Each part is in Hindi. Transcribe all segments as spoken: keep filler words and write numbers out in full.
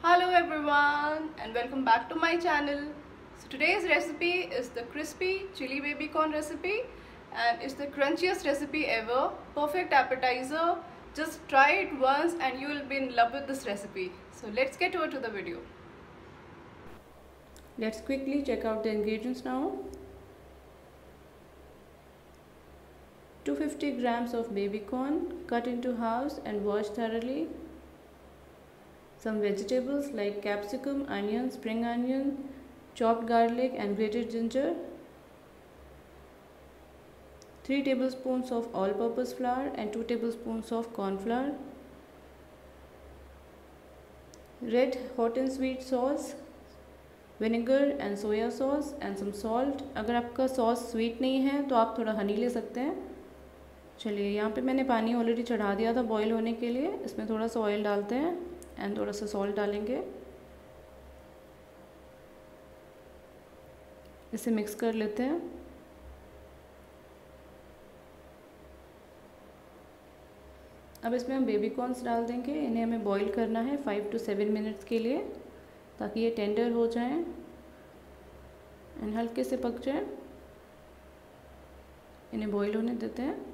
Hello everyone and welcome back to my channel. So today's recipe is the crispy chili baby corn recipe and it's the crunchiest recipe ever. Perfect appetizer. Just try it once and you will be in love with this recipe. So let's get over to the video. Let's quickly check out the ingredients now. two hundred fifty grams of baby corn cut into halves and washed thoroughly. Some vegetables like capsicum, onion, spring onion, chopped garlic and grated ginger. three tablespoons of all-purpose flour and two tablespoons of corn flour. Red hot and sweet sauce, vinegar and soya sauce and some salt. अगर आपका सॉस स्वीट नहीं है तो आप थोड़ा हनी ले सकते हैं. चलिए, यहाँ पे मैंने पानी ऑलरेडी चढ़ा दिया था बॉईल होने के लिए. इसमें थोड़ा सा ऑयल डालते हैं एंड थोड़ा सा सॉल्ट डालेंगे. इसे मिक्स कर लेते हैं. अब इसमें हम बेबी कॉर्न्स डाल देंगे. इन्हें हमें बॉईल करना है फाइव टू सेवन मिनट्स के लिए ताकि ये टेंडर हो जाएं एंड हल्के से पक जाएं. इन्हें बॉईल होने देते हैं.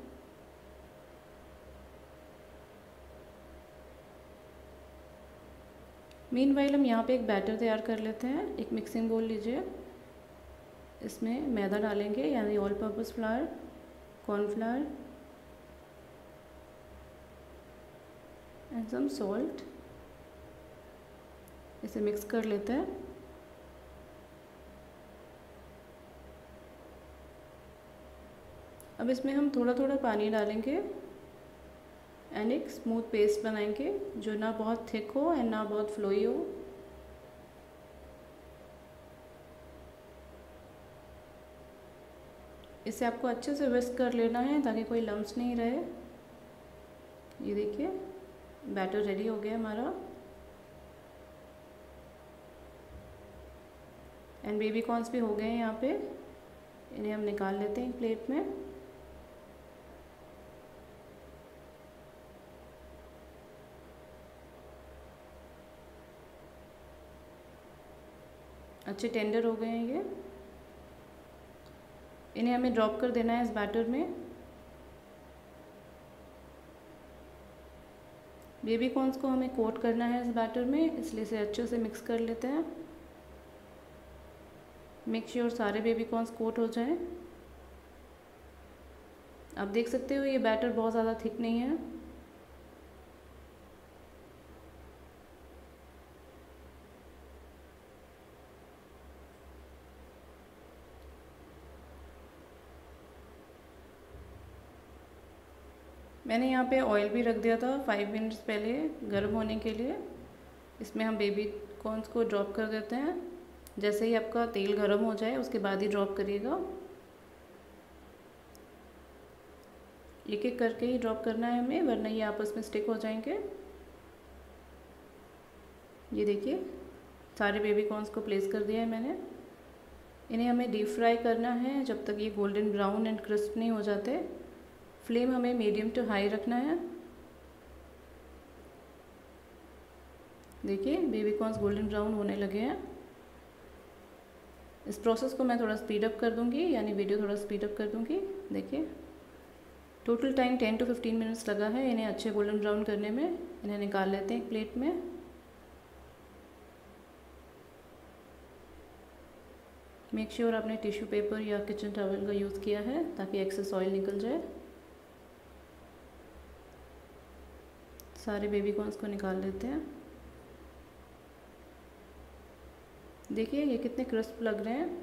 मीनवाइल हम यहाँ पे एक बैटर तैयार कर लेते हैं. एक मिक्सिंग बोल लीजिए. इसमें मैदा डालेंगे यानी all purpose flour, cornflour and some salt. इसे मिक्स कर लेते हैं. अब इसमें हम थोड़ा थोड़ा पानी डालेंगे एंड एक स्मूथ पेस्ट बनाएंगे जो ना बहुत थिक हो एंड ना बहुत फ्लोई हो. इसे आपको अच्छे से विस्क कर लेना है ताकि कोई लम्स नहीं रहे. ये देखिए, बैटर रेडी हो गया हमारा. एंड बेबी कॉर्न्स भी हो गए हैं यहाँ पे. इन्हें हम निकाल लेते हैं एक प्लेट में. अच्छे टेंडर हो गए हैं ये. इन्हें हमें ड्रॉप कर देना है इस बैटर में. बेबी कॉर्न्स को हमें कोट करना है इस बैटर में, इसलिए इसे अच्छे से मिक्स कर लेते हैं. मेक श्योर सारे बेबी कॉर्न्स कोट हो जाएं. आप देख सकते हो ये बैटर बहुत ज़्यादा थिक नहीं है. मैंने यहाँ पे ऑयल भी रख दिया था फाइव मिनट्स पहले गर्म होने के लिए. इसमें हम बेबी कॉर्न्स को ड्रॉप कर देते हैं. जैसे ही आपका तेल गर्म हो जाए उसके बाद ही ड्रॉप करिएगा. एक एक करके ही ड्रॉप करना है हमें, वरना ये आपस में स्टिक हो जाएंगे. ये देखिए, सारे बेबी कॉर्न्स को प्लेस कर दिया है मैंने. इन्हें हमें डीप फ्राई करना है जब तक ये गोल्डन ब्राउन एंड क्रिस्प नहीं हो जाते. फ्लेम हमें मीडियम टू हाई रखना है. देखिए, बेबी कॉर्न्स गोल्डन ब्राउन होने लगे हैं. इस प्रोसेस को मैं थोड़ा स्पीड अप कर दूंगी, यानी वीडियो थोड़ा स्पीड अप कर दूंगी. देखिए, total time ten to fifteen minutes लगा है इन्हें अच्छे गोल्डन ब्राउन करने में. इन्हें निकाल लेते हैं एक प्लेट में. मेक श्योर आपने टिश्यू पेपर या किचन टॉवल का यूज़ किया है ताकि एक्सेस ऑयल निकल जाए. सारे बेबी कॉर्न्स को निकाल लेते हैं. देखिए, ये कितने क्रिस्प लग रहे हैं.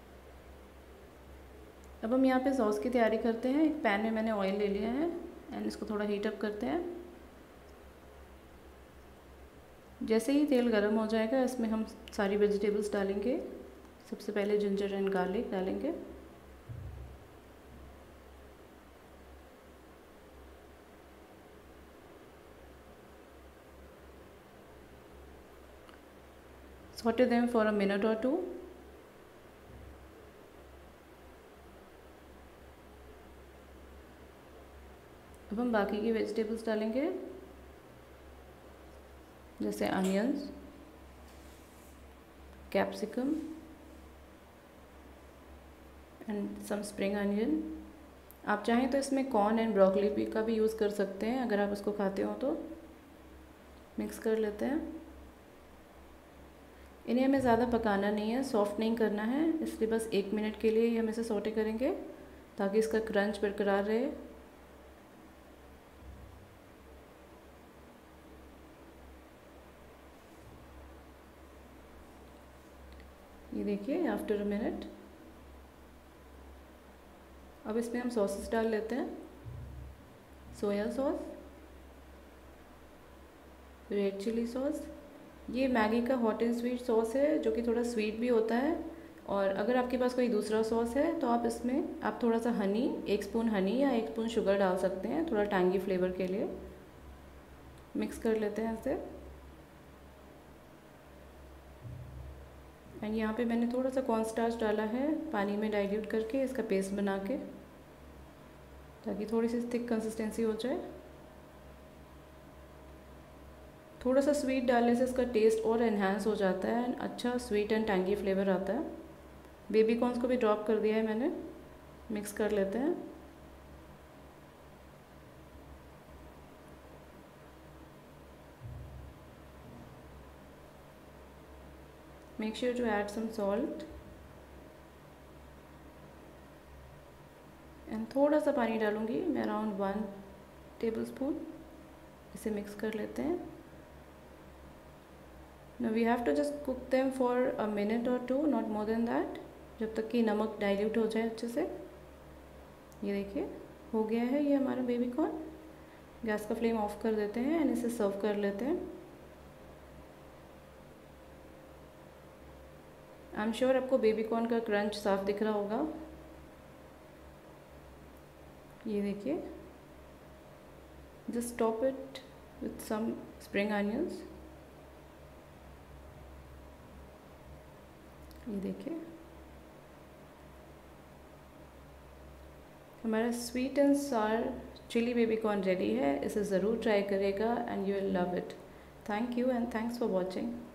अब हम यहाँ पे सॉस की तैयारी करते हैं. एक पैन में मैंने ऑयल ले लिया है एंड इसको थोड़ा हीट अप करते हैं. जैसे ही तेल गर्म हो जाएगा इसमें हम सारी वेजिटेबल्स डालेंगे. सबसे पहले जिंजर एंड गार्लिक डालेंगे. Saute them for a minute or two. अब हम बाकी की वेजिटेबल्स डालेंगे, जैसे onions, capsicum and some spring onion. आप चाहें तो इसमें कॉर्न एंड ब्रोकली भी का भी यूज़ कर सकते हैं, अगर आप उसको खाते हो तो। मिक्स कर लेते हैं। इन्हें हमें ज़्यादा पकाना नहीं है, सॉफ्ट नहीं करना है, इसलिए बस एक मिनट के लिए ही हम इसे सौटे करेंगे ताकि इसका क्रंच बरकरार रहे। ये देखिए आफ्टर अ मिनट। अब इसमें हम सॉसेस डाल लेते हैं। Soya sauce, red chilli sauce, ये मैगी का हॉट एंड स्वीट सॉस है जो कि थोड़ा स्वीट भी होता है। और अगर आपके पास कोई दूसरा सॉस है तो आप इसमें आप थोड़ा सा हनी, एक स्पून हनी या एक स्पून शुगर डाल सकते हैं, थोड़ा टैंगी फ्लेवर के लिए। मिक्स कर लेते हैं इसे। एंड यहाँ पे मैंने थोड़ा सा कॉर्न स्टार्च डाला है पानी में डाइल्यूट करके, इसका पेस्ट बना के, ताकि थोड़ी सी थिक कंसिस्टेंसी हो जाए। थोड़ा सा स्वीट डालने से इसका टेस्ट और एनहांस हो जाता है एंड अच्छा स्वीट एंड टैंगी फ्लेवर आता है। बेबी कॉर्न्स को भी ड्रॉप कर दिया है मैंने। मिक्स कर लेते हैं। Make sure to add some salt and थोड़ा सा पानी डालूंगी मैं, अराउंड वन टेबल स्पून। इसे मिक्स कर लेते हैं। Now we have to just cook them for a minute or two, not more than that, जब तक कि नमक डाइल्यूट हो जाए अच्छे से। ये देखिए हो गया है ये हमारा बेबी कॉर्न। गैस का फ्लेम ऑफ कर देते हैं एंड इसे सर्व कर लेते हैं। आई एम श्योर आपको बेबी कॉर्न का क्रंच साफ दिख रहा होगा। ये देखिए, just top it with some spring onions. ये देखिए हमारा sweet and sour chilli baby corn ready है। इसे ज़रूर ट्राई करेगा and you will love it. Thank you and thanks for watching.